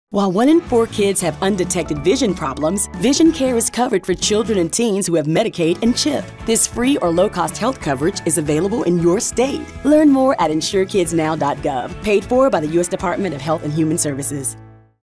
While 1 in 4 kids have undetected vision problems, Vision Care is covered for children and teens who have Medicaid and CHIP. This free or low-cost health coverage is available in your state. Learn more at InsureKidsNow.gov, paid for by the U.S. Department of Health and Human Services.